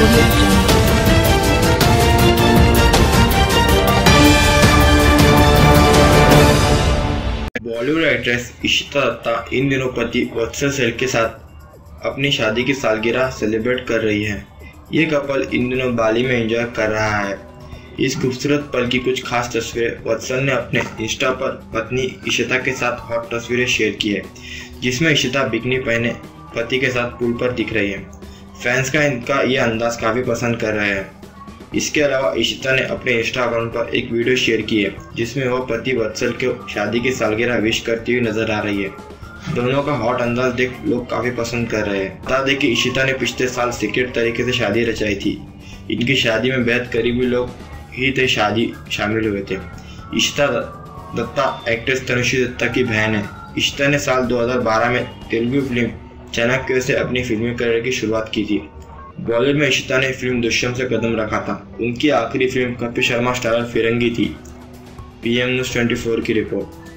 Audio Jungle। Bollywood actress Ishita Dutta इन दिनों पति वत्सल सेन के साथ अपनी शादी की सालगिरह सेलिब्रेट कर रही है। ये कपल इन दिनों बाली में एंजॉय कर रहा है। इस खूबसूरत पल की कुछ खास तस्वीरें वत्सल ने अपने इंस्टा पर पत्नी इशिता के साथ हॉट तस्वीरें शेयर की है, जिसमें इशिता बिकनी पहने पति के साथ पूल पर दिख रही है। फैंस का इनका ये अंदाज काफ़ी पसंद कर रहे हैं। इसके अलावा इशिता ने अपने इंस्टा अकाउंट पर एक वीडियो शेयर की है, जिसमें वह पति वत्सल को शादी की सालगिरह विश करती हुई नजर आ रही है। दोनों का हॉट अंदाज देख लोग काफ़ी पसंद कर रहे हैं। बता दें कि इशिता ने पिछले साल सीक्रेट तरीके से शादी रचाई थी। इनकी शादी में बेहद करीबी लोग ही थे शामिल हुए थे। इशिता दत्ता एक्ट्रेस तनुश्री दत्ता की बहन है। इशिता ने साल 2012 में तेलुगु फिल्म चाणक्य से अपनी फिल्मी करियर की शुरुआत की थी। बॉलीवुड में इशिता ने फिल्म दुष्यंत से कदम रखा था। उनकी आखिरी फिल्म कपिल शर्मा स्टारर फिरंगी थी। PM News 24 की रिपोर्ट।